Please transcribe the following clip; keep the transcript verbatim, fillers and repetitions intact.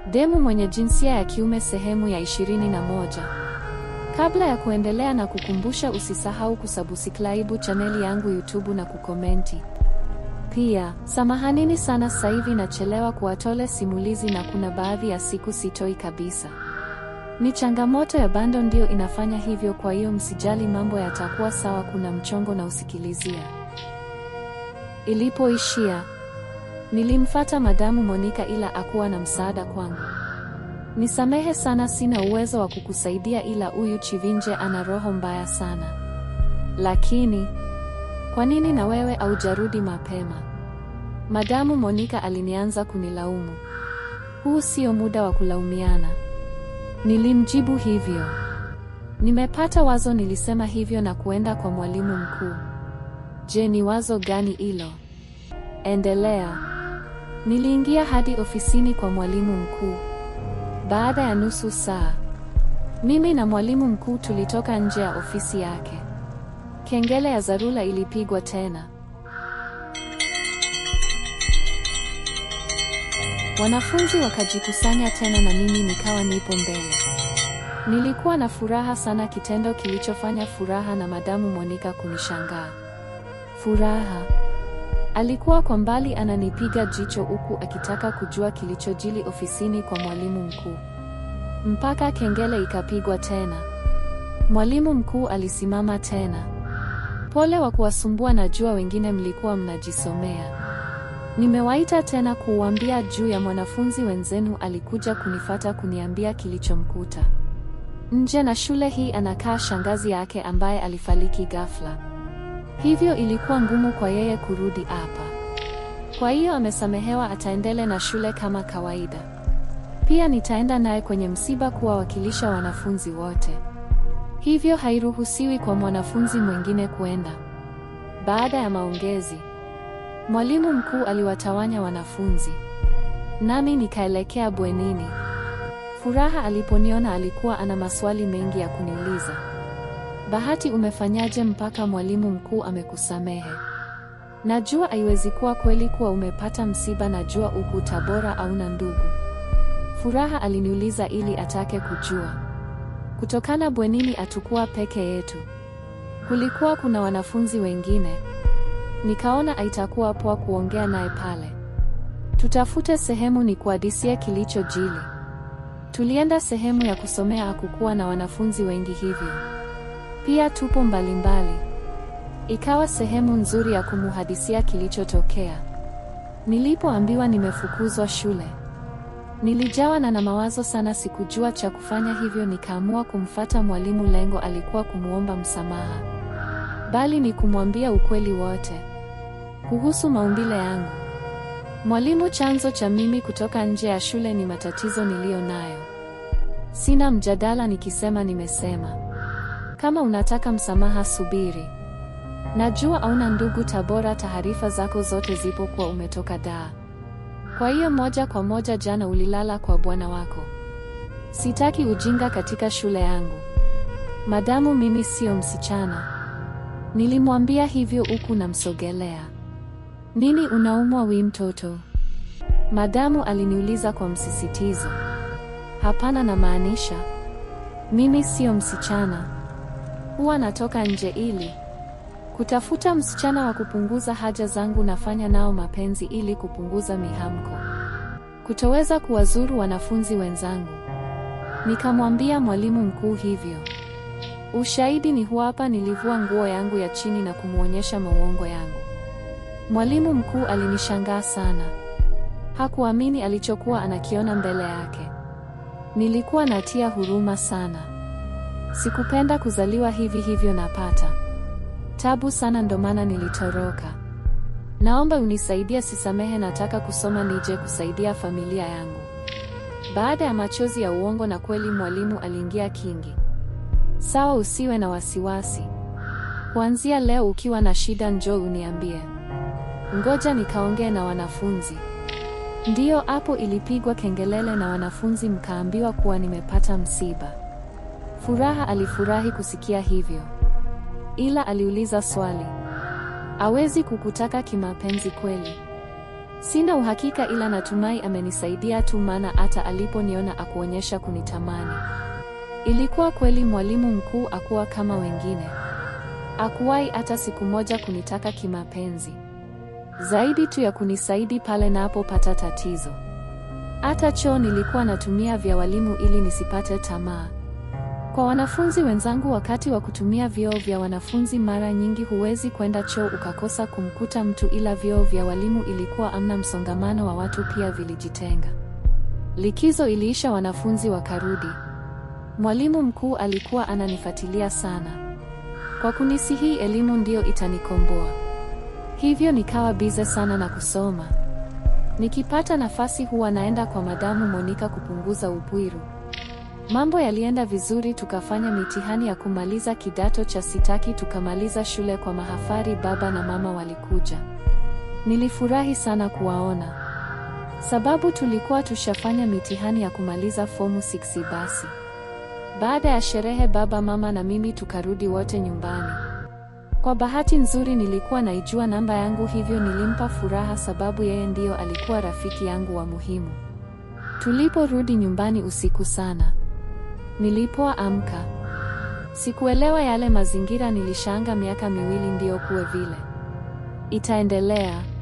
Demu mwenye jinsia ya kiume sehemu ya ishirini na moja. Kabla ya kuendelea na kukumbusha usisahau kusubscribe chaneli yangu YouTube na kukomenti. Pia, samahanini sana sasa hivi nachelewa kuwatole simulizi na kuna baadhi ya siku sitoi kabisa. Ni changamoto ya bando ndio inafanya hivyo, kwa hiyo msijali, mambo yatakuwa sawa, kuna mchongo na usikilizia. Ilipoishia, nilimfata Madamu Monica ila akuwa na msaada kwangu. Nisamehe sana, sina uwezo wa kukusaidia, ila huyu Chivinje ana roho mbaya sana. Lakini, kwa nini na wewe haujarudi mapema? Madamu Monica alinianza kunilaumu. Huu sio muda wa kulaumiana. Nilimjibu hivyo. Nimepata wazo, nilisema hivyo na kuenda kwa mwalimu mkuu. Je, ni wazo gani hilo? Endelea. Niliingia hadi ofisini kwa mwalimu mkuu. Baada ya nusu saa, mimi na mwalimu mkuu tulitoka nje ya ofisi yake. Kengele ya dharura ilipigwa tena. Wanafunzi wakajikusanya tena na mimi nikawa nipo mbele. Nilikuwa na furaha sana, kitendo kilichofanya furaha na Madamu Monica kunishangaa. Furaha alikuwa kwa mbali ananipiga jicho huku akitaka kujua kilichojili ofisini kwa mwalimu mkuu. Mpaka kengele ikapigwa tena. Mwalimu mkuu alisimama tena. Pole wa kuwasumbua, najua wengine mlikuwa mnajisomea. Nimewaita tena kuwaambia juu ya mwanafunzi wenzenu alikuja kunifata kuniambia kilichomkuta. Nje na shule hii anakaa shangazi yake ambaye alifariki ghafla. Hivyo ilikuwa ngumu kwa yeye kurudi hapa. Kwa hiyo amesamehewa, ataendelea na shule kama kawaida. Pia nitaenda naye kwenye msiba kuwawakilisha wanafunzi wote. Hivyo hairuhusiwi kwa mwanafunzi mwingine kuenda. Baada ya maongezi, mwalimu mkuu aliwatawanya wanafunzi. Nami nikaelekea bwenini. Furaha aliponiona alikuwa ana maswali mengi ya kuniuliza. Bahati, umefanyaje mpaka mwalimu mkuu amekusamehe? Najua haiwezi kuwa kweli kuwa umepata msiba, najua uko Tabora au na ndugu. Furaha aliniuliza ili atake kujua. Kutokana bwenini atakuwa peke yetu. Kulikuwa kuna wanafunzi wengine. Nikaona haitakuwa poa kuongea naye pale. Tutafute sehemu ni kuhadisie kilichojili. Tulienda sehemu ya kusomea, hakukuwa na wanafunzi wengi hivyo. Pia tupo mbalimbali. Ikawa sehemu nzuri ya kumuhadisia kilichotokea. Nilipoambiwa nimefukuzwa shule, nilijawa na na mawazo sana, sikujua cha kufanya, hivyo nikaamua kumfata mwalimu. Lengo alikuwa kumuomba msamaha, bali ni kumwambia ukweli wote kuhusu maumbile yangu. Mwalimu, chanzo cha mimi kutoka nje ya shule ni matatizo niliyo nayo. Sina mjadala, nikisema nimesema. Kama unataka msamaha subiri. Najua hauna ndugu Tabora, taarifa zako zote zipo kwa umetoka Dar. Kwa hiyo moja kwa moja jana ulilala kwa bwana wako. Sitaki ujinga katika shule yangu. Madamu, mimi sio msichana. Nilimwambia hivyo huku namsogelea. Nini, unaumwa wi mtoto? Madamu aliniuliza kwa msisitizo. Hapana, namaanisha mimi sio msichana. Huwa natoka nje ili kutafuta msichana wa kupunguza haja zangu, nafanya nao mapenzi ili kupunguza mihamko, kutoweza kuwazuru wanafunzi wenzangu. Nikamwambia mwalimu mkuu hivyo. Ushahidi ni huu hapa, nilivua nguo yangu ya chini na kumuonyesha mauongo yangu. Mwalimu mkuu alinishangaa sana. Hakuamini alichokuwa anakiona mbele yake. Nilikuwa natia huruma sana. Sikupenda kuzaliwa hivi, hivyo napata tabu sana, ndo maana nilitoroka. Naomba unisaidie, sisamehe, nataka kusoma nije kusaidia familia yangu. Baada ya machozi ya uongo na kweli, mwalimu aliingia kingi. Sawa, usiwe na wasiwasi. Kuanzia leo ukiwa na shida njoo uniambie. Ngoja nikaongee na wanafunzi. Ndiyo hapo ilipigwa kengelele na wanafunzi, mkaambiwa kuwa nimepata msiba. Furaha alifurahi kusikia hivyo. Ila aliuliza swali. Hawezi kukutaka kimapenzi kweli? Sina uhakika ila natumai amenisaidia tu, maana hata aliponiona akuonyesha kunitamani. Ilikuwa kweli mwalimu mkuu akuwa kama wengine. Hakuwahi hata siku moja kunitaka kimapenzi. Zaidi tu ya kunisaidi pale napopata tatizo. Hata choo nilikuwa natumia vya walimu ili nisipate tamaa. Kwa wanafunzi wenzangu, wakati wa kutumia vyoo vya wanafunzi mara nyingi huwezi kwenda choo ukakosa kumkuta mtu, ila vyoo vya walimu ilikuwa amna msongamano wa watu, pia vilijitenga. Likizo iliisha, wanafunzi wakarudi. Mwalimu mkuu alikuwa ananifuatilia sana. Kwa kunisihi elimu ndio itanikomboa. Hivyo nikawa bize sana na kusoma. Nikipata nafasi huwa naenda kwa Madamu Monica kupunguza upwiru. Mambo yalienda vizuri, tukafanya mitihani ya kumaliza kidato cha sitaki, tukamaliza shule kwa mahafari. Baba na mama walikuja. Nilifurahi sana kuwaona, sababu tulikuwa tushafanya mitihani ya kumaliza fomu sita. Basi baada ya sherehe, baba, mama na mimi tukarudi wote nyumbani. Kwa bahati nzuri nilikuwa naijua namba yangu, hivyo nilimpa furaha sababu yeye ndiyo alikuwa rafiki yangu wa muhimu. Tuliporudi nyumbani usiku sana, nilipoamka sikuelewa yale mazingira. Nilishanga miaka miwili ndiyo kuwe vile. Itaendelea.